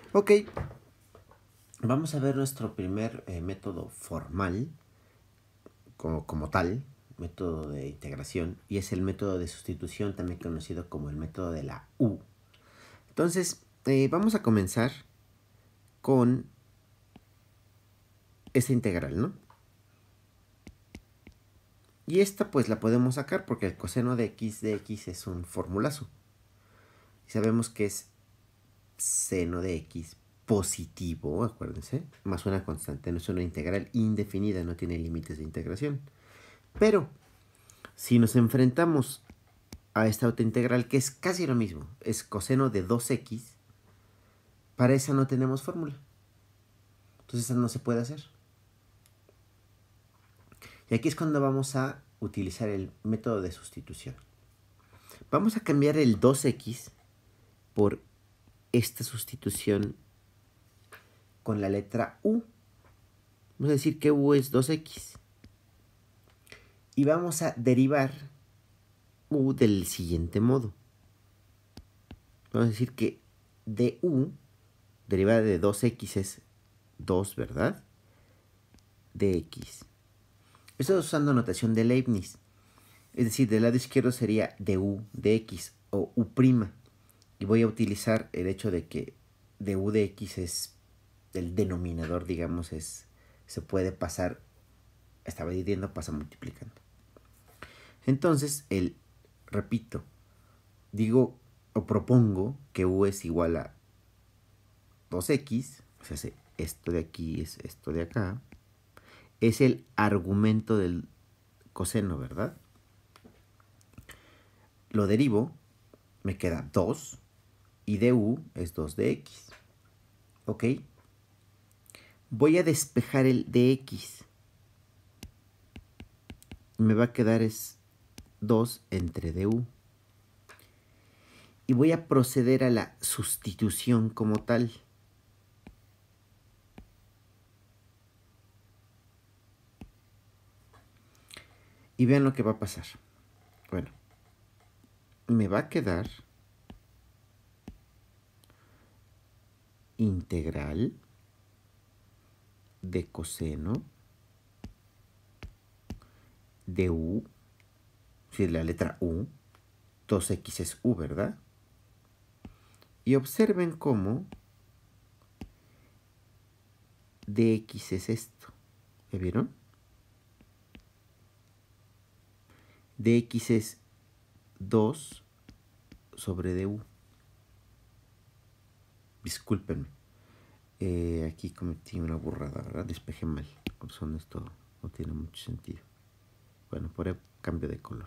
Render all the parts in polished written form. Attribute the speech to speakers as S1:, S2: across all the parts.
S1: Ok, vamos a ver nuestro primer método formal, como tal, método de integración, y es el método de sustitución, también conocido como el método de la U. Entonces, vamos a comenzar con esta integral, ¿no? Y esta pues la podemos sacar porque el coseno de x es un formulazo. Y sabemos que es seno de x positivo, acuérdense, más una constante, no es una integral indefinida, no tiene límites de integración. Pero, si nos enfrentamos a esta otra integral, que es casi lo mismo, es coseno de 2x, para esa no tenemos fórmula. Entonces esa no se puede hacer. Y aquí es cuando vamos a utilizar el método de sustitución. Vamos a cambiar el 2x por esta sustitución con la letra u. Vamos a decir que u es 2x. Y vamos a derivar u del siguiente modo. Vamos a decir que du, derivada de 2x es 2, ¿verdad? Dx. Estoy usando notación de Leibniz. Es decir, del lado izquierdo sería du de x o u'. Y voy a utilizar el hecho de que du de x es el denominador, digamos, se puede pasar, estaba dividiendo, pasa multiplicando. Entonces, repito, digo o propongo que u es igual a 2x, o sea, esto de aquí es esto de acá, es el argumento del coseno, ¿verdad? Lo derivo, me queda 2, y du es 2 de x. ¿Ok? Voy a despejar el dx. Me va a quedar es 2 entre du. Y voy a proceder a la sustitución como tal. Y vean lo que va a pasar. Bueno, me va a quedar integral de coseno de u, si es la letra u, 2x es u, ¿verdad? Y observen cómo dx es esto. ¿Ya vieron? Dx es 2 sobre du. Discúlpenme. Aquí cometí una burrada, ¿verdad? Despejé mal. Por razón esto no tiene mucho sentido. Bueno, por el cambio de color.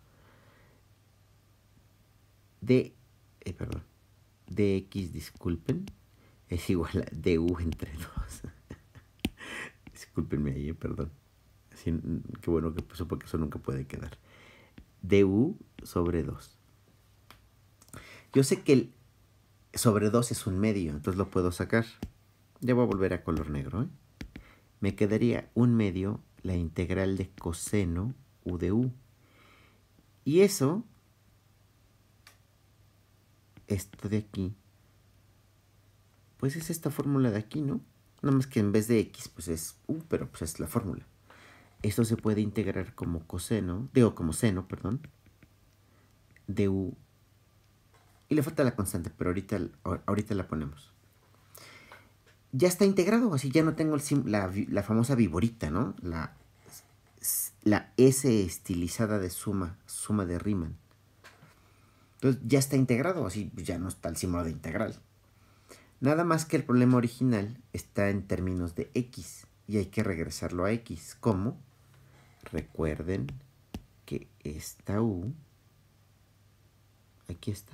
S1: Perdón. Dx, disculpen, es igual a du entre 2. Discúlpenme ahí, perdón. Así, qué bueno que pasó porque eso nunca puede quedar. Du sobre 2. Yo sé que el sobre 2 es un medio, entonces lo puedo sacar. Ya voy a volver a color negro, ¿eh? Me quedaría un medio la integral de coseno u de u. Y eso, esto de aquí, pues es esta fórmula de aquí, ¿no? Nada más que en vez de x, pues es u, pero pues es la fórmula. Esto se puede integrar como como seno, perdón, de u. Y le falta la constante, pero ahorita la ponemos. Ya está integrado, así ya no tengo la famosa viborita, ¿no? La S estilizada de suma de Riemann. Entonces ya está integrado, así ya no está el símbolo de integral. Nada más que el problema original está en términos de x y hay que regresarlo a x. ¿Cómo? Recuerden que esta u, aquí está.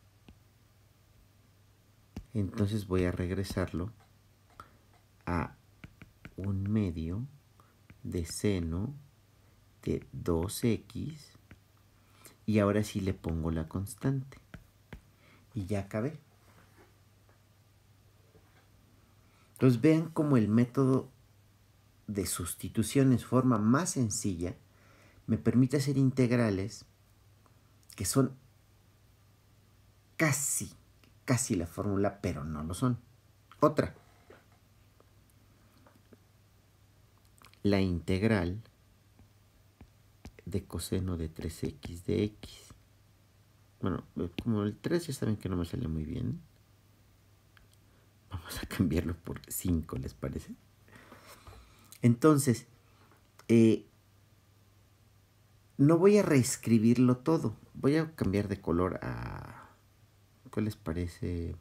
S1: Entonces voy a regresarlo a un medio de seno de 2x y ahora sí le pongo la constante. Y ya acabé. Entonces vean cómo el método de sustitución en su forma más sencilla me permite hacer integrales que son casi la fórmula, pero no lo son. Otra. La integral de coseno de 3x de x. Bueno, como el 3 ya saben que no me sale muy bien. Vamos a cambiarlo por 5, ¿les parece? Entonces, no voy a reescribirlo todo. Voy a cambiar de color a... ¿Cuál les parece?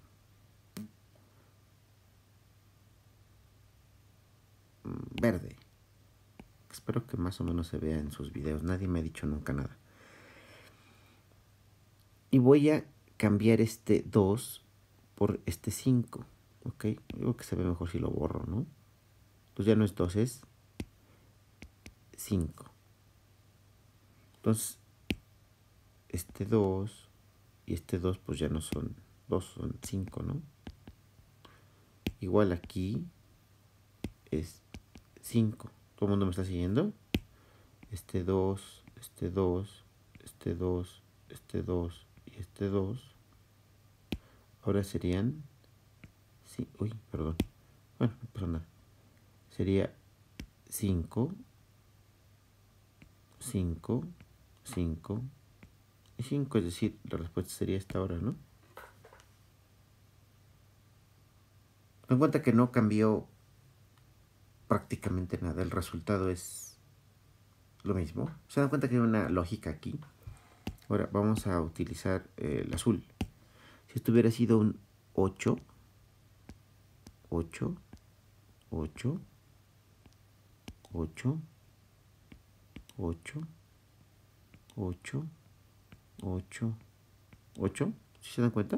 S1: Verde. Espero que más o menos se vea en sus videos. Nadie me ha dicho nunca nada. Y voy a cambiar este 2 por este 5. ¿Ok? Creo que se ve mejor si lo borro, ¿no? Entonces ya no es 2, es 5. Entonces, este 2 y este 2 pues ya no son 2, son 5, ¿no? Igual aquí es 5. ¿Todo el mundo me está siguiendo? Este 2, este 2, este 2, este 2 y este 2. Ahora serían... Sí, uy, perdón. Bueno, no pasa nada. Sería 5, 5, 5 y 5. Es decir, la respuesta sería esta ahora, ¿no? Ten en cuenta que no cambió prácticamente nada. El resultado es lo mismo. Se dan cuenta que hay una lógica aquí. Ahora vamos a utilizar el azul. Si esto hubiera sido un 8, 8, 8, 8, 8, 8, 8, 8. ¿Sí se dan cuenta?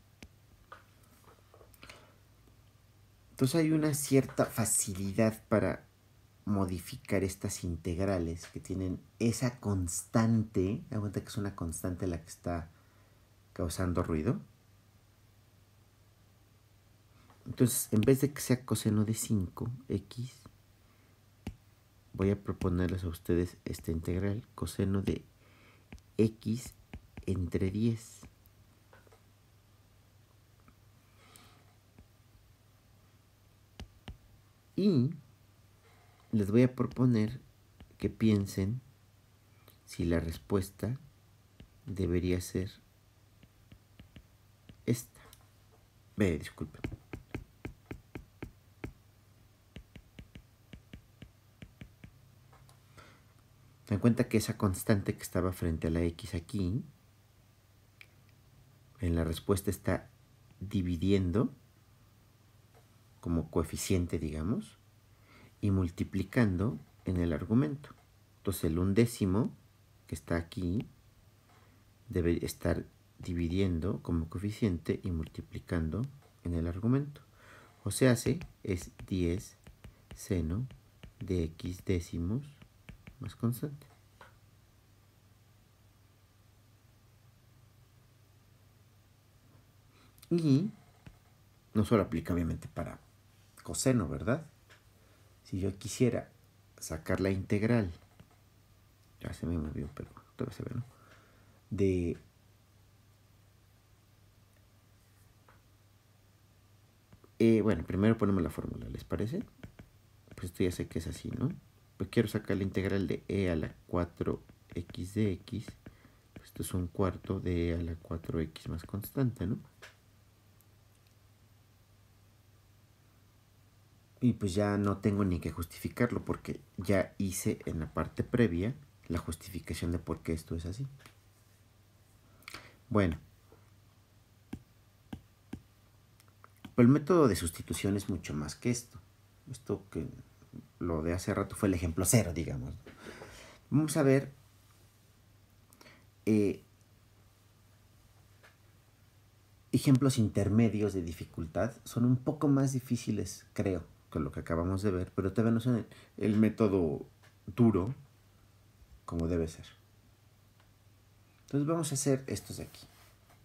S1: Entonces hay una cierta facilidad para modificar estas integrales que tienen esa constante. Dan cuenta que es una constante la que está causando ruido. Entonces, en vez de que sea coseno de 5x, voy a proponerles a ustedes esta integral, coseno de x entre 10. Y les voy a proponer que piensen si la respuesta debería ser esta. Disculpen. Ten en cuenta que esa constante que estaba frente a la x aquí, en la respuesta está dividiendo como coeficiente, digamos, y multiplicando en el argumento. Entonces el undécimo que está aquí debe estar dividiendo como coeficiente y multiplicando en el argumento. O sea, es 10 seno de x décimos más constante. Y no solo aplica obviamente para coseno, ¿verdad? Si yo quisiera sacar la integral, ya se me movió, pero todavía se ve, ¿no? De bueno, primero ponemos la fórmula, ¿les parece? Pues esto ya sé que es así, ¿no? Pues quiero sacar la integral de e a la 4x de x. Pues esto es un cuarto de e a la 4x más constante, ¿no? Y pues ya no tengo ni que justificarlo porque ya hice en la parte previa la justificación de por qué esto es así. Bueno. Pero el método de sustitución es mucho más que esto. Esto que lo de hace rato fue el ejemplo 0, digamos. Vamos a ver ejemplos intermedios de dificultad. Son un poco más difíciles, creo, que lo que acabamos de ver, pero todavía no son el método duro como debe ser. Entonces vamos a hacer estos de aquí.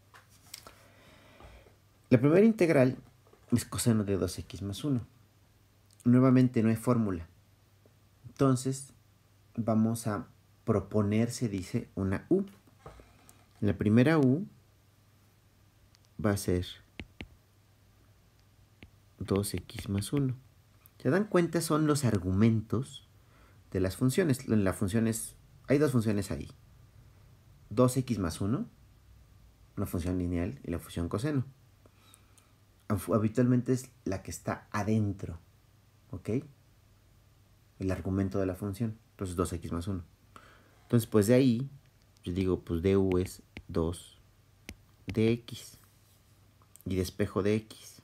S1: La primera integral es coseno de 2x más 1. Nuevamente no hay fórmula. Entonces vamos a proponer, se dice, una u. La primera u va a ser 2x más 1. ¿Se dan cuenta? Son los argumentos de las funciones. En las funciones, hay dos funciones ahí. 2x más 1, una función lineal, y la función coseno. Habitualmente es la que está adentro, ¿ok? El argumento de la función. Entonces 2x más 1. Entonces, pues de ahí, yo digo, pues du es 2 de x. Y despejo de x.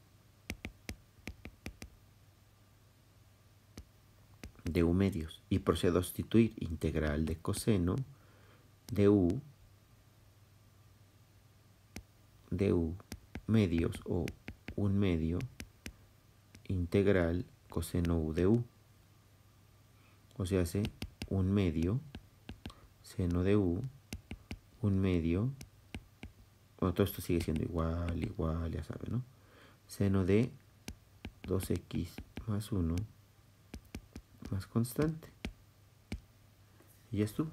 S1: Du medios. Y procedo a sustituir integral de coseno du medios o 1 medio integral coseno u de u. O sea, hace 1 medio seno de u, 1 medio, bueno, todo esto sigue siendo igual, ya saben, ¿no? Seno de 2x más 1 más constante. Y ya estuvo.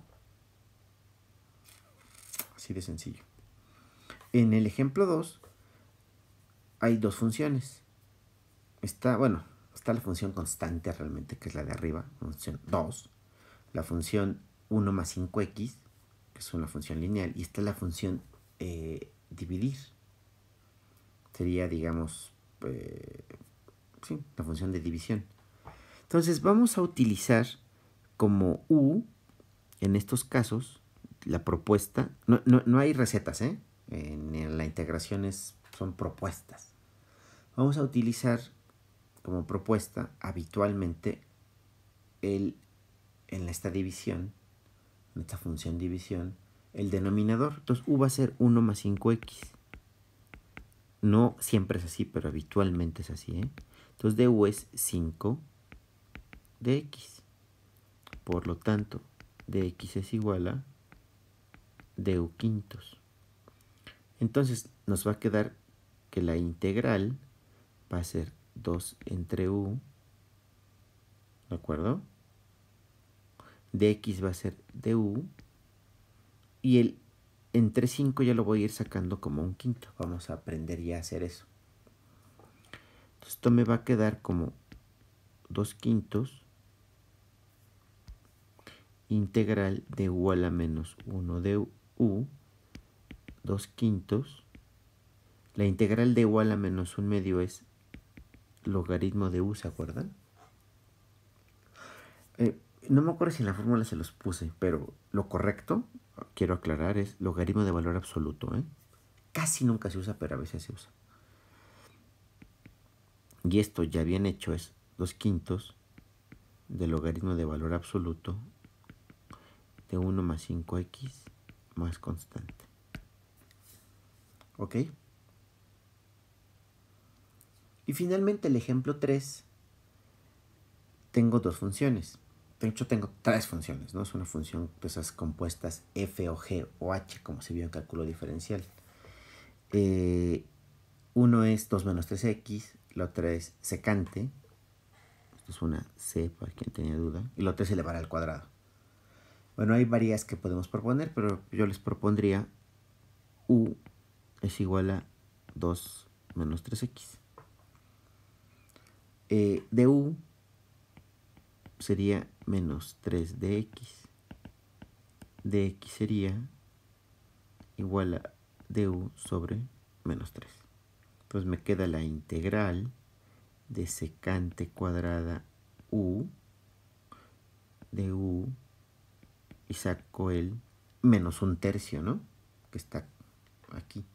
S1: Así de sencillo. En el ejemplo 2 hay dos funciones. Está la función constante realmente, que es la de arriba, función 2. La función 1 más 5x, que es una función lineal. Y esta es la función dividir. Sería, digamos, sí, la función de división. Entonces vamos a utilizar como u, en estos casos, la propuesta. No hay recetas, ¿eh? En la integración son propuestas. Vamos a utilizar como propuesta habitualmente en esta división, en esta función división, el denominador. Entonces u va a ser 1 más 5x. No siempre es así, pero habitualmente es así, ¿eh? Entonces du es 5 de x. Por lo tanto, dx es igual a du quintos. Entonces nos va a quedar que la integral va a ser 2 entre u, ¿de acuerdo? Dx va a ser du, y el entre 5 ya lo voy a ir sacando como un quinto. Vamos a aprender ya a hacer eso. Entonces esto me va a quedar como 2 quintos integral de u a la menos 1 de u, 2 quintos. La integral de u a la menos 1 medio es logaritmo de u, ¿se acuerdan? No me acuerdo si en la fórmula se los puse, pero lo correcto, quiero aclarar, es logaritmo de valor absoluto, ¿eh? Casi nunca se usa, pero a veces se usa. Y esto ya bien hecho es 2 quintos del logaritmo de valor absoluto de 1 más 5x más constante. ¿Ok? Y finalmente el ejemplo 3, tengo dos funciones. De hecho tengo tres funciones, ¿no? Es una función de esas compuestas f o g o h, como se vio en cálculo diferencial. Uno es 2 menos 3x, la otra es secante. Esto es una c, para quien tenía duda. Y la otra es elevar al cuadrado. Bueno, hay varias que podemos proponer, pero yo les propondría u es igual a 2 menos 3x. De u sería menos 3 de x. De x sería igual a du sobre menos 3. Entonces me queda la integral de secante cuadrada u de u y saco el menos 1/3, ¿no? Que está aquí.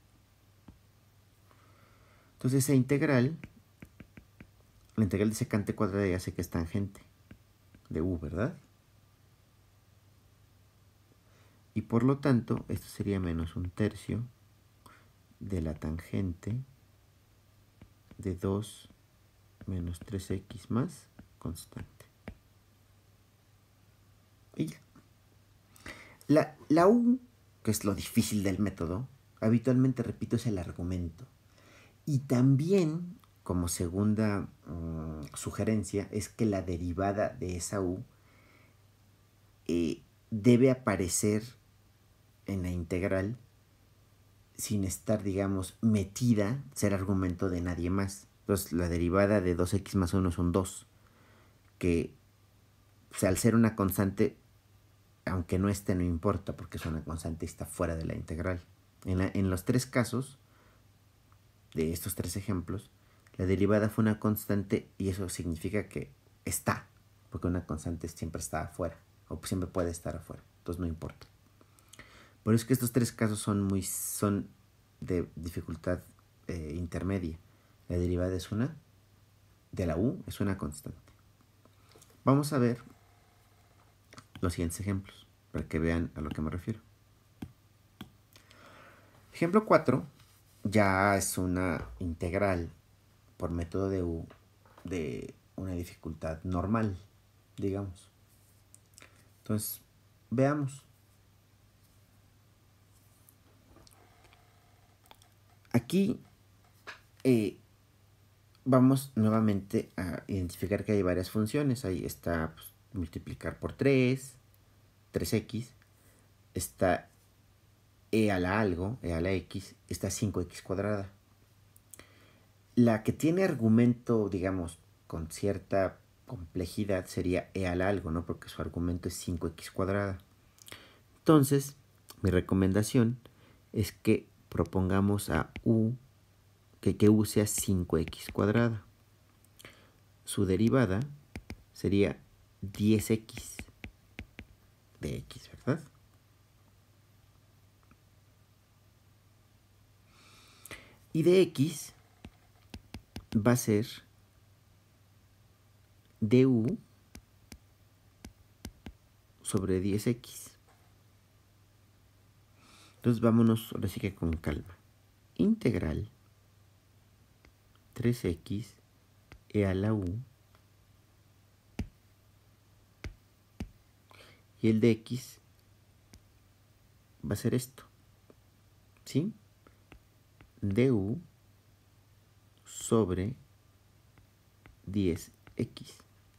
S1: Entonces esa integral, la integral de secante cuadrada ya sé que es tangente de u, ¿verdad? Y por lo tanto, esto sería menos 1/3 de la tangente de 2 menos 3x más constante. Y ya. La u, que es lo difícil del método, habitualmente, repito, es el argumento. Y también, como segunda sugerencia, es que la derivada de esa u debe aparecer en la integral sin estar, digamos, metida, ser argumento de nadie más. Entonces la derivada de 2x más 1 son 2, que pues, al ser una constante, aunque no esté, no importa, porque es una constante y está fuera de la integral. En los tres casos, de estos tres ejemplos, la derivada fue una constante y eso significa que está, porque una constante siempre está afuera, o siempre puede estar afuera, entonces no importa. Por eso es que estos tres casos son de dificultad intermedia. La derivada es una, de la u es una constante. Vamos a ver los siguientes ejemplos, para que vean a lo que me refiero. Ejemplo 4 ya es una integral por método de u de una dificultad normal, digamos. Entonces, veamos. Aquí vamos nuevamente a identificar que hay varias funciones. Ahí está pues, multiplicar por 3x. Está e a la algo, e a la x, está 5x cuadrada. La que tiene argumento, digamos, con cierta complejidad sería e a la algo, ¿no? Porque su argumento es 5x cuadrada. Entonces, mi recomendación es que propongamos a u, que u sea 5x cuadrada. Su derivada sería 10x de x, ¿verdad? Y de x va a ser du sobre 10x. Entonces vámonos ahora sí que con calma. Integral 3x e a la u y el de x va a ser esto, ¿sí? Du sobre 10x.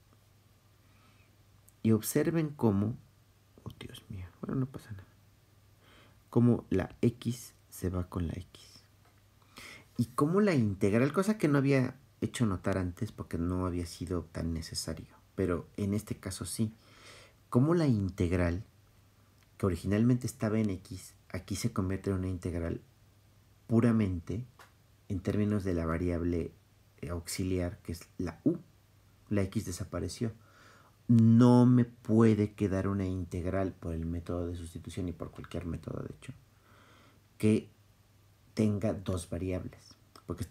S1: Y observen cómo, oh Dios mío, bueno, no pasa nada, cómo la x se va con la x. Y cómo la integral, cosa que no había hecho notar antes porque no había sido tan necesario, pero en este caso sí, cómo la integral, que originalmente estaba en x, aquí se convierte en una integral puramente en términos de la variable auxiliar, que es la u. La x desapareció. No me puede quedar una integral por el método de sustitución y por cualquier método, de hecho, que tenga dos variables. Porque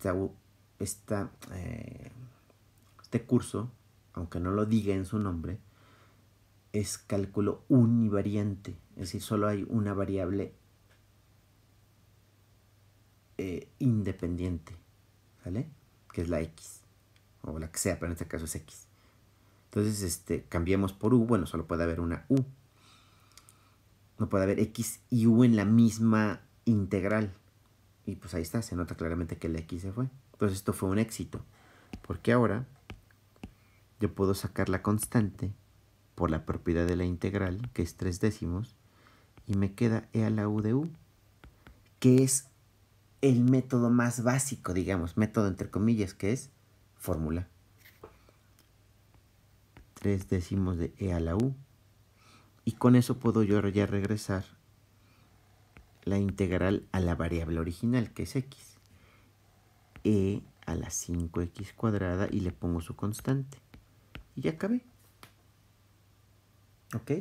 S1: este curso, aunque no lo diga en su nombre, es cálculo univariante. Es decir, solo hay una variable independiente, ¿sale? Que es la x, o la que sea, pero en este caso es x. Entonces, cambiamos por u, bueno, solo puede haber una u. No puede haber x y u en la misma integral. Y pues ahí está, se nota claramente que la x se fue. Entonces esto fue un éxito, porque ahora yo puedo sacar la constante por la propiedad de la integral, que es 3/10, y me queda e a la u de u, que es el método más básico, digamos, método entre comillas, que es fórmula. 3/10 de e a la u. Y con eso puedo yo ya regresar la integral a la variable original, que es x. E a la 5x cuadrada y le pongo su constante. Y ya acabé. ¿Ok?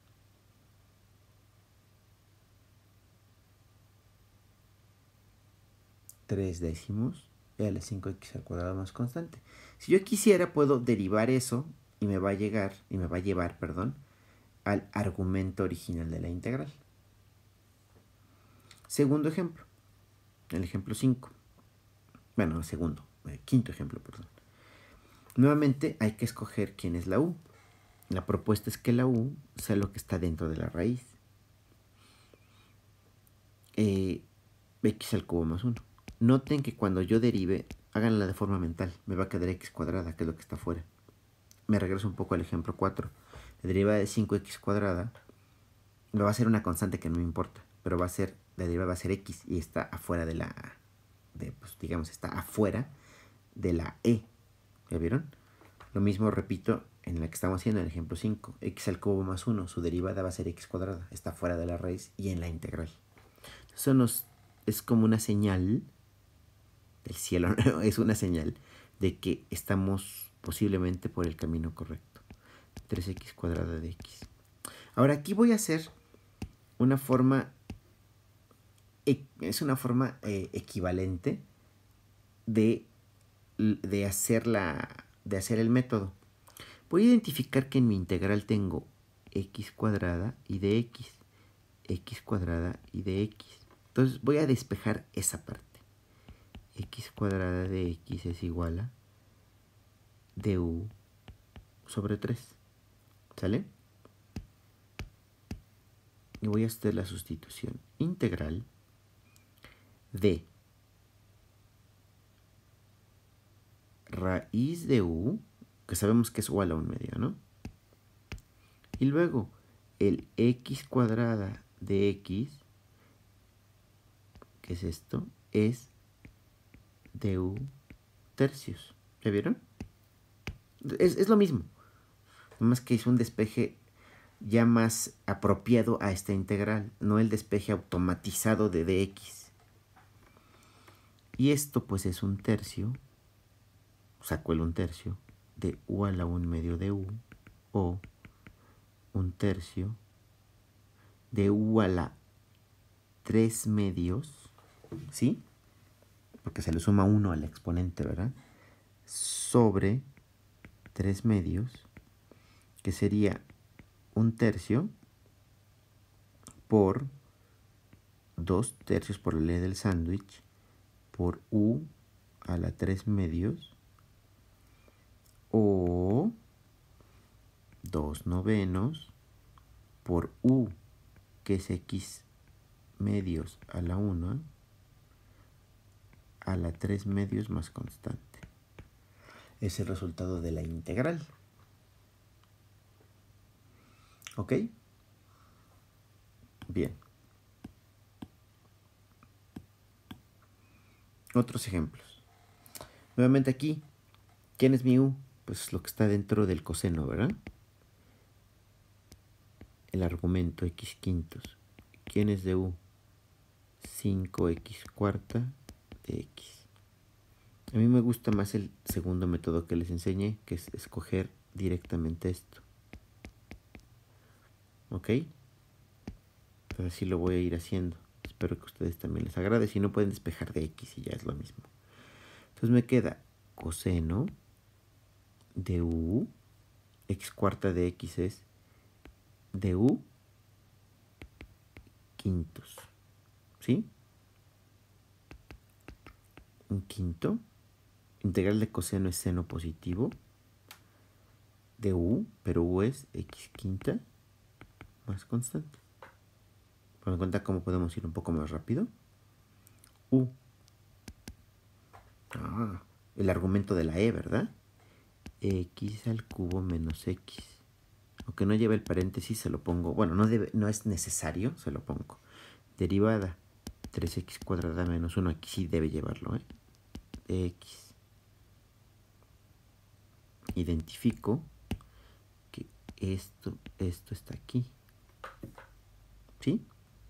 S1: Tres décimos e a la 5x al cuadrado más constante. Si yo quisiera, puedo derivar eso y me va a llevar, perdón, al argumento original de la integral. Segundo ejemplo, el ejemplo 5. Bueno, el segundo, quinto ejemplo, perdón. Nuevamente hay que escoger quién es la u. La propuesta es que la u sea lo que está dentro de la raíz. X al cubo más 1. Noten que cuando yo derive, háganla de forma mental, me va a quedar x cuadrada, que es lo que está afuera. Me regreso un poco al ejemplo 4. La derivada de 5x cuadrada me va a ser una constante que no me importa, pero la derivada va a ser x y está afuera pues digamos, está afuera de la e. ¿Ya vieron? Lo mismo repito en la que estamos haciendo en el ejemplo 5. X al cubo más 1, su derivada va a ser x cuadrada. Está fuera de la raíz y en la integral. Eso es como una señal del cielo, ¿no? Es una señal de que estamos posiblemente por el camino correcto. 3x cuadrada de x. Ahora aquí voy a hacer una forma, es una forma equivalente de hacer el método. Voy a identificar que en mi integral tengo x cuadrada y de x cuadrada y de x. Entonces voy a despejar esa parte. X cuadrada de x es igual a du sobre 3. ¿Sale? Y voy a hacer la sustitución integral de raíz de u, que sabemos que es igual a 1/2, ¿no? Y luego el x cuadrada de x, que es esto, es du tercios. ¿Ya vieron? Es lo mismo. Nomás que es un despeje ya más apropiado a esta integral, no el despeje automatizado de dx. Y esto pues es un tercio, saco el 1/3 de u a la 1/2 de u, o 1/3 de u a la 3/2, ¿sí? Porque se le suma 1 al exponente, ¿verdad? Sobre 3/2, que sería 1/3 por 2/3 por la ley del sándwich, por u a la 3/2, o 2/9 por u, que es x/2 a la 1, a la 3/2 más constante. Es el resultado de la integral. ¿Ok? Bien. Otros ejemplos. Nuevamente aquí, ¿quién es mi u? Pues lo que está dentro del coseno, ¿verdad? El argumento x quintos. ¿Quién es de u? 5x cuarta de x. A mí me gusta más el segundo método que les enseñé, que es escoger directamente esto. ¿Ok? Pues así lo voy a ir haciendo. Espero que a ustedes también les agrade. Si no, pueden despejar de x y ya es lo mismo. Entonces me queda coseno de u. X cuarta de x es de u quintos. ¿Sí? Un quinto. Integral de coseno es seno positivo de u, pero u es x quinta más constante. Por en cuenta cómo podemos ir un poco más rápido. U. El argumento de la e, ¿verdad? X al cubo menos x. Aunque no lleve el paréntesis, se lo pongo. Bueno, no es necesario, se lo pongo. Derivada 3x cuadrada menos 1. Aquí sí debe llevarlo, ¿eh? De x. Identifico que esto está aquí. ¿Sí?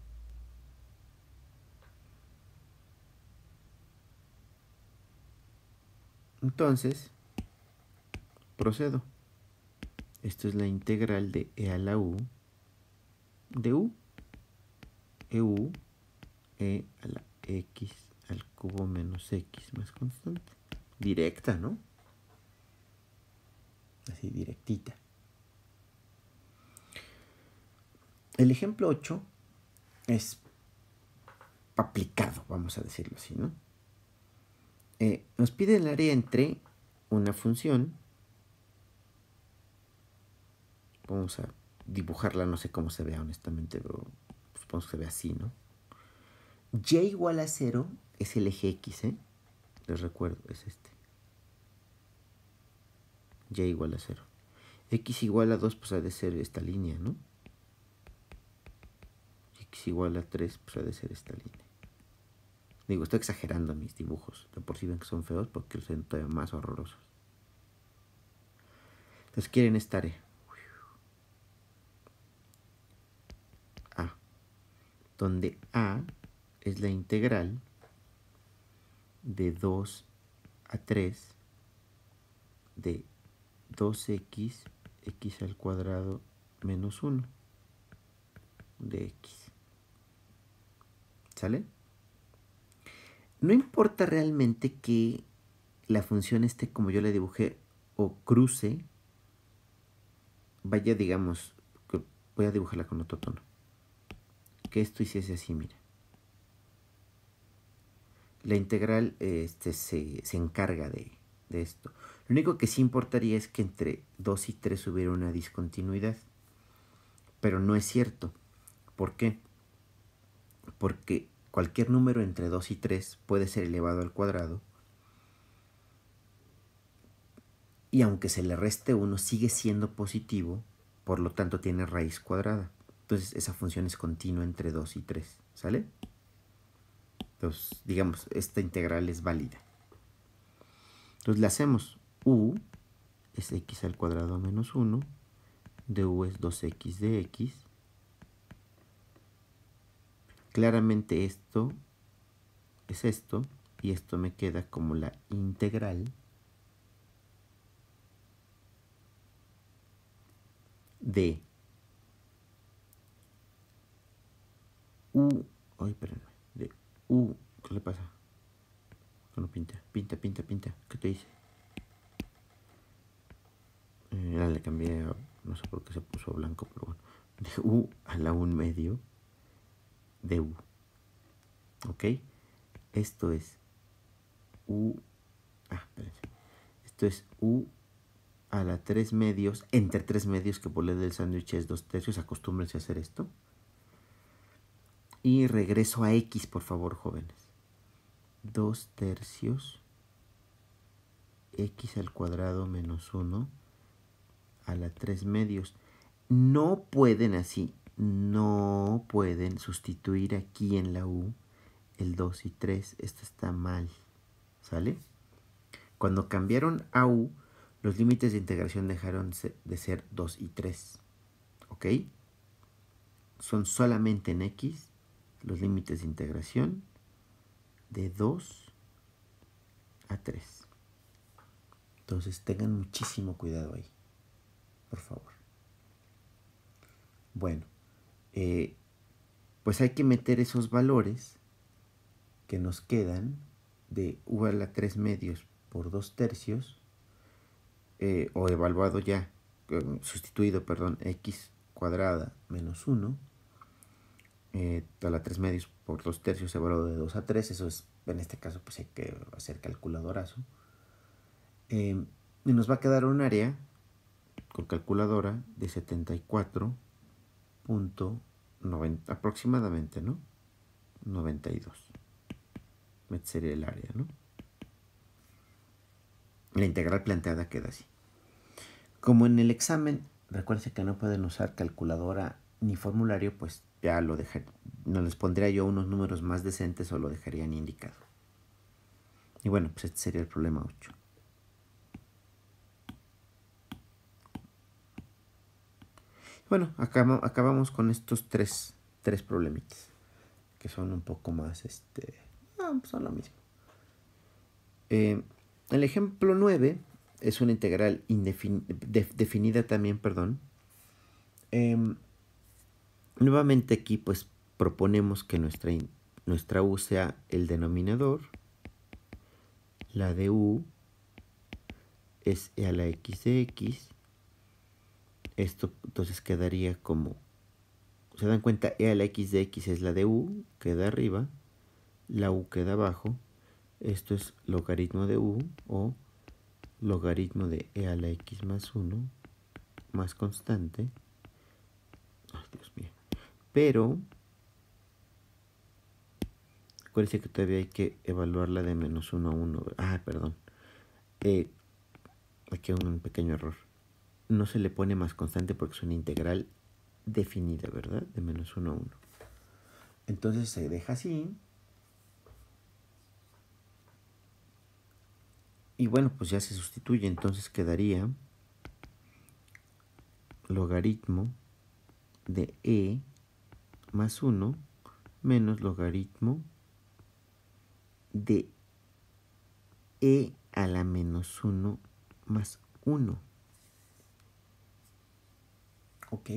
S1: Entonces, procedo. Esto es la integral de e a la u de u. EU e a la x al cubo menos x más constante. Directa, ¿no? Así, directita. El ejemplo 8 es aplicado, vamos a decirlo así, ¿no? Nos pide el área entre una función. Vamos a dibujarla, no sé cómo se vea honestamente, pero supongo que se ve así, ¿no? Y igual a 0 es el eje x, ¿eh? Les recuerdo, es este. Y igual a 0. X igual a 2, pues ha de ser esta línea, ¿no? X igual a 3, pues ha de ser esta línea. Digo, estoy exagerando mis dibujos. De por sí ven que son feos porque los son todavía más horrorosos. Entonces quieren esta área. A. Donde A es la integral de 2 a 3 de 2x x al cuadrado menos 1 de x. ¿Sale? No importa realmente que la función esté como yo la dibujé o cruce, vaya, digamos, que voy a dibujarla con otro tono. Que esto hiciese así, mira. La integral se encarga de esto. Lo único que sí importaría es que entre 2 y 3 hubiera una discontinuidad. Pero no es cierto. ¿Por qué? Porque cualquier número entre 2 y 3 puede ser elevado al cuadrado. Y aunque se le reste 1, sigue siendo positivo. Por lo tanto, tiene raíz cuadrada. Entonces, esa función es continua entre 2 y 3. ¿Sale? Entonces, digamos, esta integral es válida. Entonces, le hacemos u es x al cuadrado menos 1. De u es 2x de x. Claramente esto es esto. Y esto me queda como la integral de u. Ay, espérenme. De u. ¿Qué le pasa? No pinta. Pinta. ¿Qué te dice? Le cambié. No sé por qué se puso blanco, pero bueno. De u a la 1 medio de u. ¿Ok? Esto es u. Espérense. Esto es u a la 3 medios, entre 3 medios, que por ley del sándwich es 2 tercios, acostúmbrense a hacer esto. Y regreso a x, por favor, jóvenes. 2 tercios x al cuadrado menos 1 a la 3 medios. No pueden así, no pueden sustituir aquí en la u el 2 y 3. Esto está mal, ¿sale? Cuando cambiaron a u, los límites de integración dejaron de ser 2 y 3. ¿Ok? Son solamente en x los límites de integración de 2 a 3. Entonces tengan muchísimo cuidado ahí, por favor. Bueno, pues hay que meter esos valores que nos quedan de u a la 3 medios por 2 tercios, o evaluado ya, sustituido, perdón, x cuadrada menos 1, a la 3 medios por 2 tercios evaluado de 2 a 3, eso es, en este caso pues hay que hacer calculadorazo. Y nos va a quedar un área con calculadora de 74.90 aproximadamente, ¿no? 92. Este sería el área, ¿no? La integral planteada queda así. Como en el examen, recuerden que no pueden usar calculadora ni formulario, pues ya lo dejaré. No les pondría yo unos números más decentes o lo dejarían indicado. Y bueno, pues este sería el problema 8. Bueno, acabamos con estos tres problemitas, que son un poco más, son lo mismo. El ejemplo 9 es una integral definida también, perdón. Nuevamente aquí pues proponemos que nuestra u sea el denominador. La de u es e a la x de x. Esto entonces quedaría como, ¿se dan cuenta? E a la x de x es la de u, queda arriba. La u queda abajo. Esto es logaritmo de u o logaritmo de e a la x más 1 más constante. Ay, Dios mío. Pero acuérdense que todavía hay que evaluar la de menos 1 a 1. Perdón. Aquí hay un pequeño error. No se le pone más constante porque es una integral definida, ¿verdad? De menos 1 a 1. Entonces se deja así. Y bueno, pues ya se sustituye, entonces quedaría logaritmo de e más 1 menos logaritmo de e a la menos 1 más 1. ¿Ok?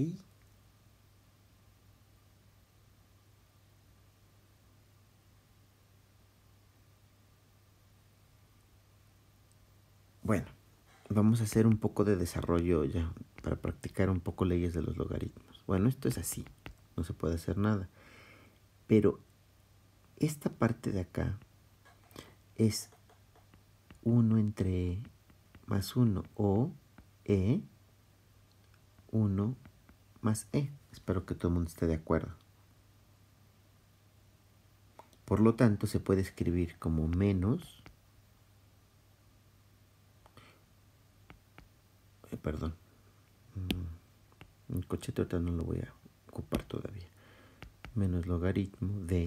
S1: Bueno, vamos a hacer un poco de desarrollo ya para practicar un poco leyes de los logaritmos. Bueno, esto es así, no se puede hacer nada. Pero esta parte de acá es 1 entre e más 1 o e 1 más e. Espero que todo el mundo esté de acuerdo. Por lo tanto, se puede escribir como menos, perdón, el cochete ahorita no lo voy a ocupar todavía, menos logaritmo de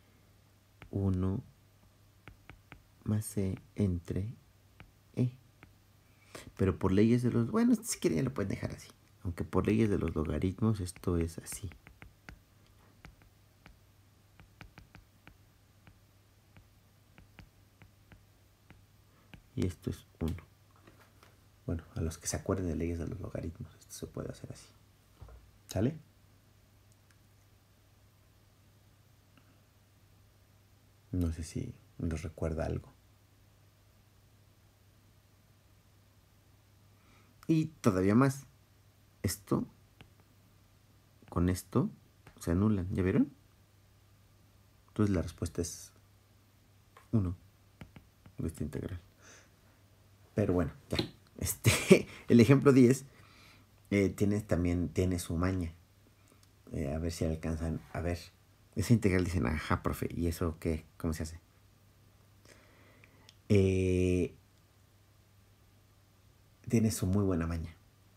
S1: 1 más e entre e. Pero por leyes de los... Bueno, si quieren ya lo pueden dejar así. Aunque por leyes de los logaritmos esto es así. Y esto es 1. Bueno, a los que se acuerden de leyes de los logaritmos, esto se puede hacer así. ¿Sale? No sé si nos recuerda algo. Y todavía más. Esto con esto se anulan. ¿Ya vieron? Entonces la respuesta es 1 de esta integral. Pero bueno, ya. El ejemplo 10 también tiene su maña. A ver si alcanzan a ver. Esa integral dicen, ajá, profe, ¿y eso qué? ¿Cómo se hace? Tiene su muy buena maña.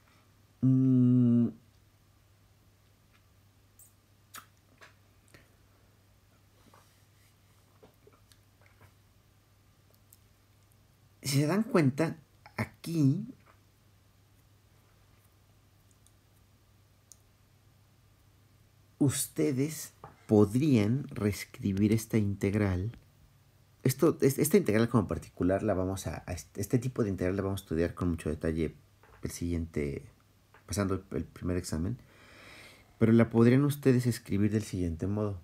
S1: Si se dan cuenta, aquí ustedes podrían reescribir esta integral. Esta integral como particular la vamos este tipo de integral la vamos a estudiar con mucho detalle el siguiente, pasando el primer examen. Pero la podrían ustedes escribir del siguiente modo.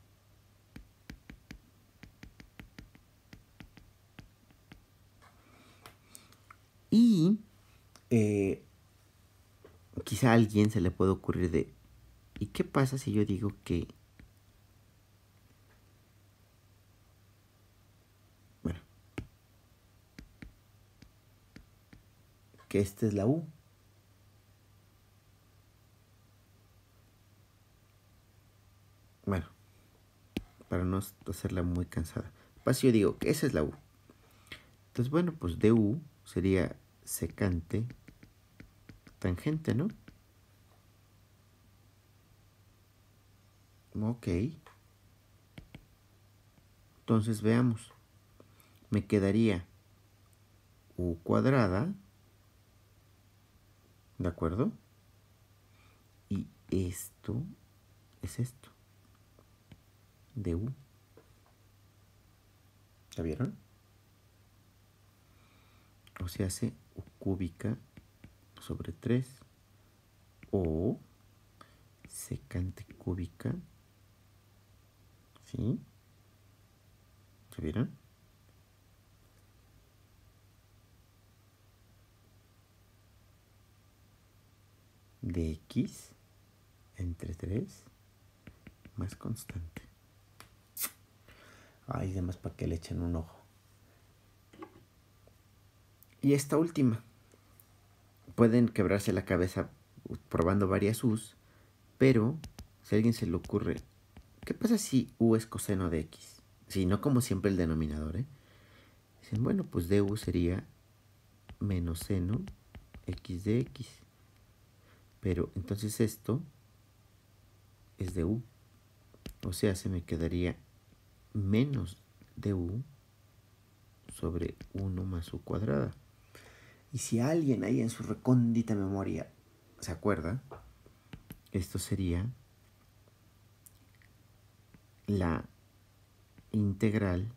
S1: Y quizá a alguien se le puede ocurrir de, ¿y qué pasa si yo digo que... Bueno, que esta es la U? Bueno, para no hacerla muy cansada. Pues yo digo que esa es la U. Entonces, bueno, pues du sería secante tangente, ¿no? Ok. Entonces veamos. Me quedaría U cuadrada, ¿de acuerdo? Y esto es esto. Du. ¿Ya vieron? O se hace U cúbica sobre 3 o secante cúbica. ¿Sí? ¿Ya vieron? De x entre 3 más constante. Ay, demás para que le echen un ojo. Y esta última. Pueden quebrarse la cabeza probando varias u's, pero si a alguien se le ocurre, ¿qué pasa si u es coseno de x? Si no como siempre el denominador, Dicen, bueno, pues du sería menos seno x de x. Pero entonces esto es de u. O sea, se me quedaría menos du sobre 1 más u cuadrada. Y si alguien ahí en su recóndita memoria se acuerda, esto sería la integral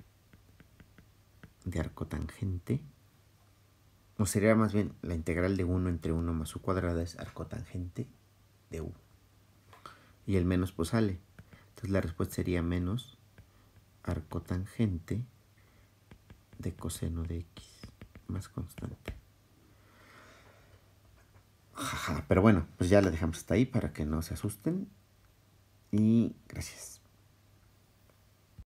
S1: de arcotangente, o sería más bien la integral de 1 entre 1 más u cuadrada es arcotangente de u. Y el menos pues sale. Entonces la respuesta sería menos arcotangente de coseno de x más constante. Jaja, pero bueno, pues ya la dejamos hasta ahí para que no se asusten. Y gracias.